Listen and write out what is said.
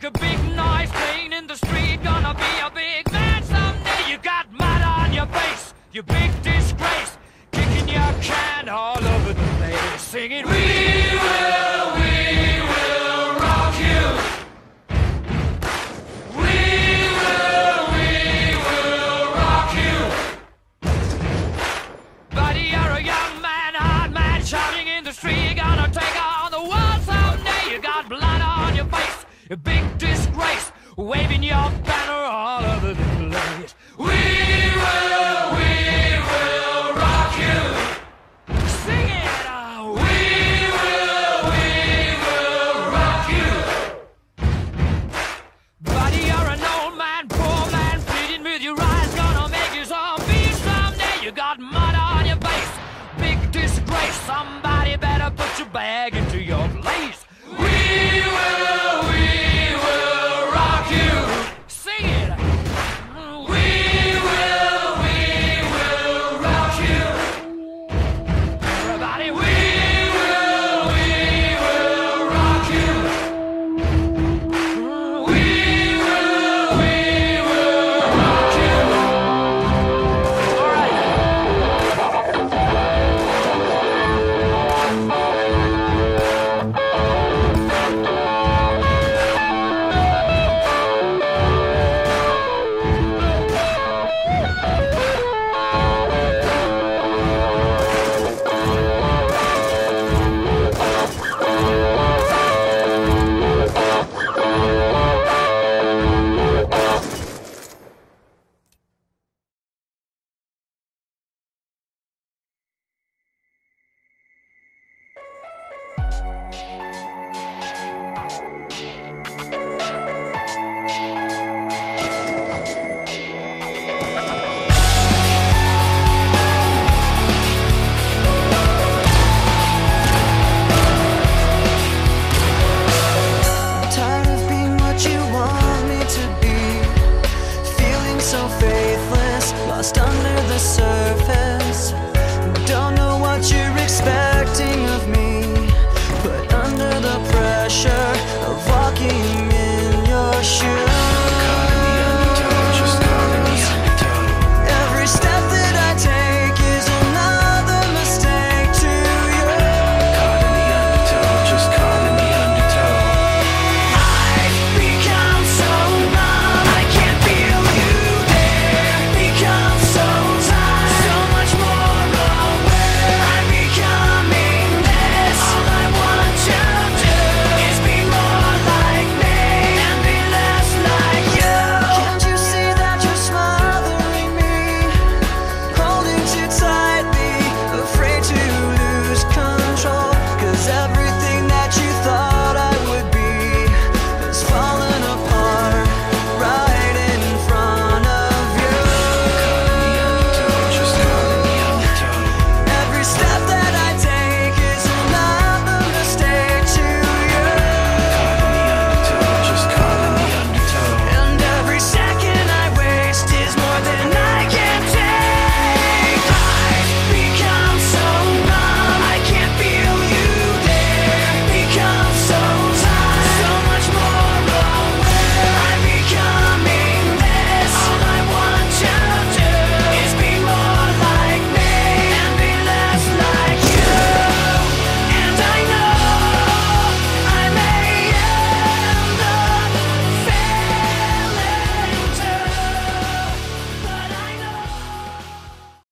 a big noise playing in the street. Gonna be a big man someday. You got mud on your face, you big disgrace. Kicking your can all over the place, singing, we will rock you. We will rock you. Buddy, you're a young man, hard man, shouting in the street. You're gonna take on the world someday. You got blood on your face, a big disgrace, waving your banner all over the place. We will